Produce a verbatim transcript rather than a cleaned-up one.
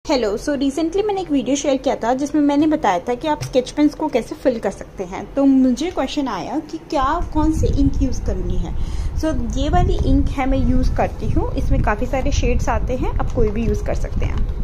Hello so recently मैंने एक video share किया था जिसमें मैंने बताया था कि आप स्केच पेन्स को कैसे फिल कर सकते हैं। तो मुझे क्वेश्चन आया कि क्या कौन सी इंक यूज़ करनी है। सो so, ये वाली इंक है, मैं यूज़ करती हूँ। इसमें काफ़ी सारे शेड्स आते हैं, आप कोई भी यूज़ कर सकते हैं।